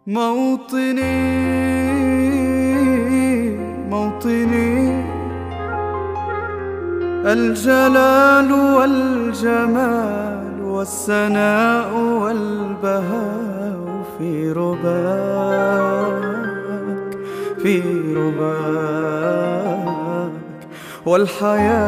موطني موطني، الجلال والجمال والسناء والبهاء في رباك، في رباك، والحياة